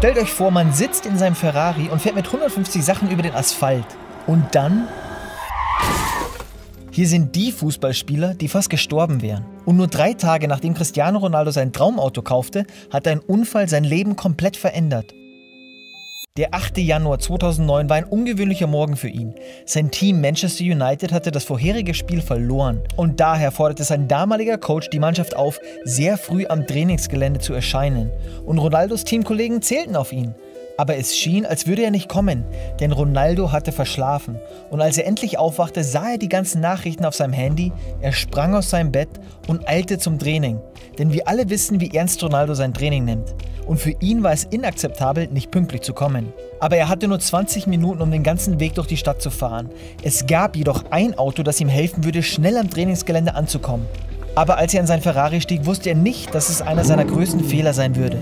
Stellt euch vor, man sitzt in seinem Ferrari und fährt mit 150 Sachen über den Asphalt. Und dann... Hier sind die Fußballspieler, die fast gestorben wären. Und nur 3 Tage nachdem Cristiano Ronaldo sein Traumauto kaufte, hat ein Unfall sein Leben komplett verändert. Der 8. Januar 2009 war ein ungewöhnlicher Morgen für ihn. Sein Team Manchester United hatte das vorherige Spiel verloren. Und daher forderte sein damaliger Coach die Mannschaft auf, sehr früh am Trainingsgelände zu erscheinen. Und Ronaldos Teamkollegen zählten auf ihn. Aber es schien, als würde er nicht kommen, denn Ronaldo hatte verschlafen. Und als er endlich aufwachte, sah er die ganzen Nachrichten auf seinem Handy, er sprang aus seinem Bett und eilte zum Training. Denn wir alle wissen, wie ernst Ronaldo sein Training nimmt. Und für ihn war es inakzeptabel, nicht pünktlich zu kommen. Aber er hatte nur 20 Minuten, um den ganzen Weg durch die Stadt zu fahren. Es gab jedoch ein Auto, das ihm helfen würde, schnell am Trainingsgelände anzukommen. Aber als er in sein Ferrari stieg, wusste er nicht, dass es einer seiner größten Fehler sein würde.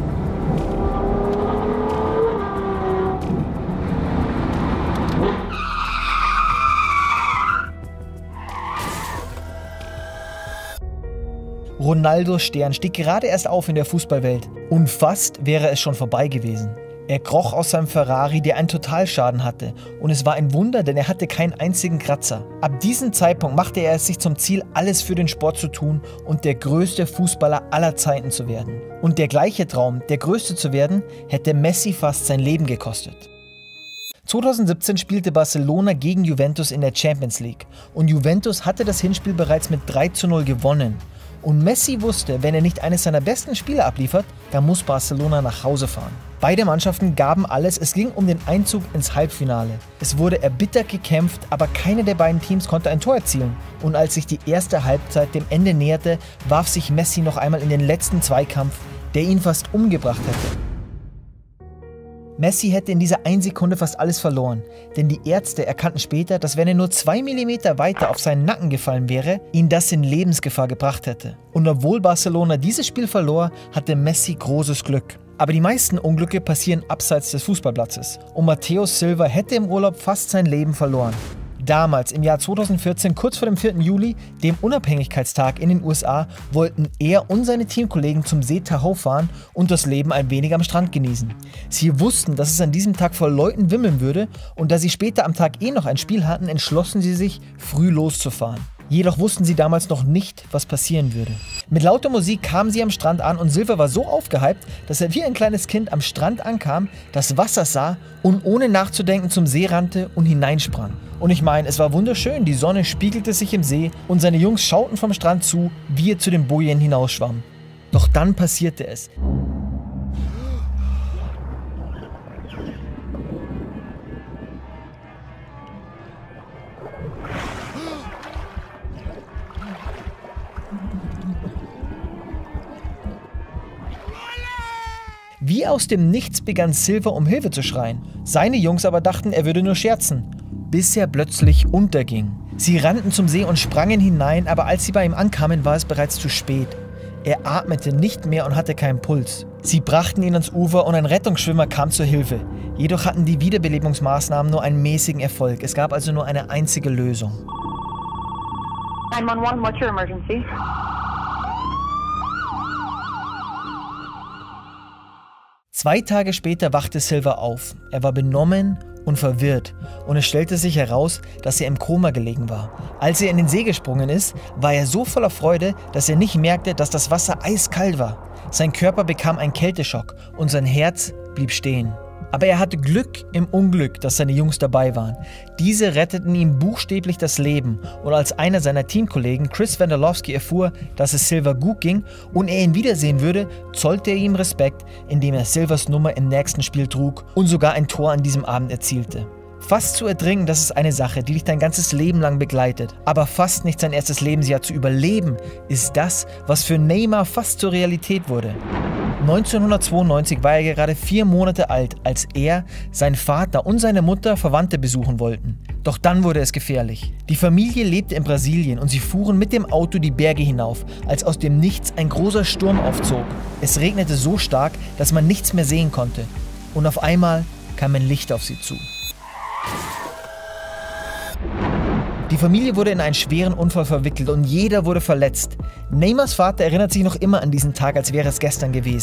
Ronaldos Stern stieg gerade erst auf in der Fußballwelt und fast wäre es schon vorbei gewesen. Er kroch aus seinem Ferrari, der einen Totalschaden hatte, und es war ein Wunder, denn er hatte keinen einzigen Kratzer. Ab diesem Zeitpunkt machte er es sich zum Ziel, alles für den Sport zu tun und der größte Fußballer aller Zeiten zu werden. Und der gleiche Traum, der größte zu werden, hätte Messi fast sein Leben gekostet. 2017 spielte Barcelona gegen Juventus in der Champions League und Juventus hatte das Hinspiel bereits mit 3:0 gewonnen. Und Messi wusste, wenn er nicht eines seiner besten Spiele abliefert, dann muss Barcelona nach Hause fahren. Beide Mannschaften gaben alles, es ging um den Einzug ins Halbfinale. Es wurde erbittert gekämpft, aber keine der beiden Teams konnte ein Tor erzielen. Und als sich die erste Halbzeit dem Ende näherte, warf sich Messi noch einmal in den letzten Zweikampf, der ihn fast umgebracht hätte. Messi hätte in dieser 1 Sekunde fast alles verloren, denn die Ärzte erkannten später, dass wenn er nur 2 Millimeter weiter auf seinen Nacken gefallen wäre, ihn das in Lebensgefahr gebracht hätte. Und obwohl Barcelona dieses Spiel verlor, hatte Messi großes Glück. Aber die meisten Unglücke passieren abseits des Fußballplatzes und Matteo Silva hätte im Urlaub fast sein Leben verloren. Damals, im Jahr 2014, kurz vor dem 4. Juli, dem Unabhängigkeitstag in den USA, wollten er und seine Teamkollegen zum See Tahoe fahren und das Leben ein wenig am Strand genießen. Sie wussten, dass es an diesem Tag voll Leuten wimmeln würde und da sie später am Tag noch ein Spiel hatten, entschlossen sie sich, früh loszufahren. Jedoch wussten sie damals noch nicht, was passieren würde. Mit lauter Musik kamen sie am Strand an und Silva war so aufgehypt, dass er wie ein kleines Kind am Strand ankam, das Wasser sah und ohne nachzudenken zum See rannte und hineinsprang. Und ich meine, es war wunderschön, die Sonne spiegelte sich im See und seine Jungs schauten vom Strand zu, wie er zu den Bojen hinausschwamm. Doch dann passierte es. Wie aus dem Nichts begann Silva um Hilfe zu schreien. Seine Jungs aber dachten, er würde nur scherzen, bis er plötzlich unterging. Sie rannten zum See und sprangen hinein, aber als sie bei ihm ankamen, war es bereits zu spät. Er atmete nicht mehr und hatte keinen Puls. Sie brachten ihn ans Ufer und ein Rettungsschwimmer kam zur Hilfe. Jedoch hatten die Wiederbelebungsmaßnahmen nur einen mäßigen Erfolg. Es gab also nur eine einzige Lösung. 911, what's your emergency? Zwei Tage später wachte Silva auf. Er war benommen und verwirrt und es stellte sich heraus, dass er im Koma gelegen war. Als er in den See gesprungen ist, war er so voller Freude, dass er nicht merkte, dass das Wasser eiskalt war. Sein Körper bekam einen Kälteschock und sein Herz blieb stehen. Aber er hatte Glück im Unglück, dass seine Jungs dabei waren. Diese retteten ihm buchstäblich das Leben und als einer seiner Teamkollegen, Chris Wondolowski, erfuhr, dass es Silva gut ging und er ihn wiedersehen würde, zollte er ihm Respekt, indem er Silvas Nummer im nächsten Spiel trug und sogar ein Tor an diesem Abend erzielte. Fast zu ertrinken, das ist eine Sache, die dich dein ganzes Leben lang begleitet. Aber fast nicht sein erstes Lebensjahr zu überleben, ist das, was für Neymar fast zur Realität wurde. 1992 war er gerade 4 Monate alt, als er, sein Vater und seine Mutter Verwandte besuchen wollten. Doch dann wurde es gefährlich. Die Familie lebte in Brasilien und sie fuhren mit dem Auto die Berge hinauf, als aus dem Nichts ein großer Sturm aufzog. Es regnete so stark, dass man nichts mehr sehen konnte. Und auf einmal kam ein Licht auf sie zu. Die Familie wurde in einen schweren Unfall verwickelt und jeder wurde verletzt. Neymars Vater erinnert sich noch immer an diesen Tag, als wäre es gestern gewesen.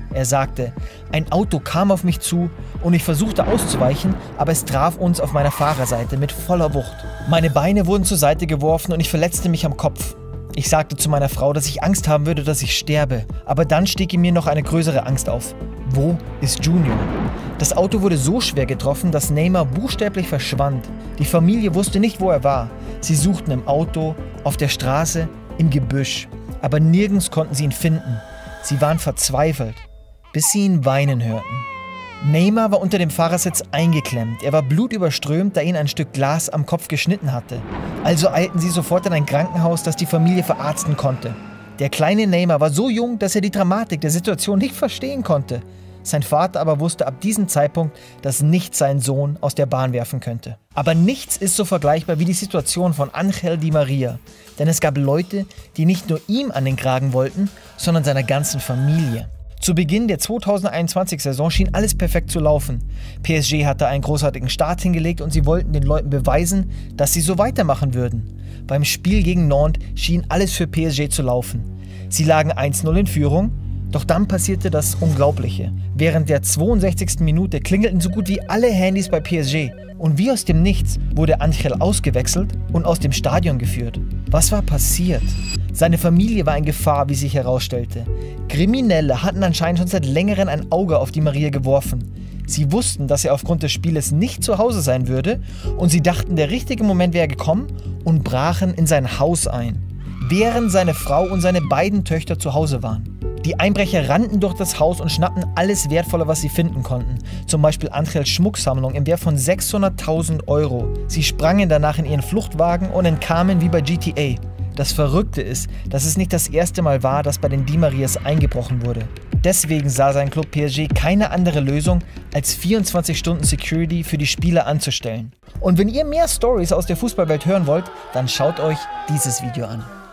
Er sagte, ein Auto kam auf mich zu und ich versuchte auszuweichen, aber es traf uns auf meiner Fahrerseite mit voller Wucht. Meine Beine wurden zur Seite geworfen und ich verletzte mich am Kopf. Ich sagte zu meiner Frau, dass ich Angst haben würde, dass ich sterbe, aber dann stieg in mir noch eine größere Angst auf. Wo ist Junior? Das Auto wurde so schwer getroffen, dass Neymar buchstäblich verschwand. Die Familie wusste nicht, wo er war. Sie suchten im Auto, auf der Straße, im Gebüsch, aber nirgends konnten sie ihn finden. Sie waren verzweifelt, bis sie ihn weinen hörten. Neymar war unter dem Fahrersitz eingeklemmt. Er war blutüberströmt, da ihn ein Stück Glas am Kopf geschnitten hatte. Also eilten sie sofort in ein Krankenhaus, das die Familie verarzten konnte. Der kleine Neymar war so jung, dass er die Dramatik der Situation nicht verstehen konnte. Sein Vater aber wusste ab diesem Zeitpunkt, dass nichts seinen Sohn aus der Bahn werfen könnte. Aber nichts ist so vergleichbar wie die Situation von Ángel Di María. Denn es gab Leute, die nicht nur ihm an den Kragen wollten, sondern seiner ganzen Familie. Zu Beginn der 2021-Saison schien alles perfekt zu laufen. PSG hatte einen großartigen Start hingelegt und sie wollten den Leuten beweisen, dass sie so weitermachen würden. Beim Spiel gegen Nantes schien alles für PSG zu laufen. Sie lagen 1-0 in Führung, doch dann passierte das Unglaubliche. Während der 62. Minute klingelten so gut wie alle Handys bei PSG. Und wie aus dem Nichts wurde Ángel ausgewechselt und aus dem Stadion geführt. Was war passiert? Seine Familie war in Gefahr, wie sich herausstellte. Kriminelle hatten anscheinend schon seit längerem ein Auge auf Di María geworfen. Sie wussten, dass er aufgrund des Spieles nicht zu Hause sein würde und sie dachten, der richtige Moment wäre gekommen und brachen in sein Haus ein, während seine Frau und seine beiden Töchter zu Hause waren. Die Einbrecher rannten durch das Haus und schnappten alles Wertvolle, was sie finden konnten. Zum Beispiel Ángels Schmucksammlung im Wert von 600.000 €. Sie sprangen danach in ihren Fluchtwagen und entkamen wie bei GTA. Das Verrückte ist, dass es nicht das erste Mal war, dass bei den Di Marías eingebrochen wurde. Deswegen sah sein Club PSG keine andere Lösung, als 24 Stunden Security für die Spieler anzustellen. Und wenn ihr mehr Stories aus der Fußballwelt hören wollt, dann schaut euch dieses Video an.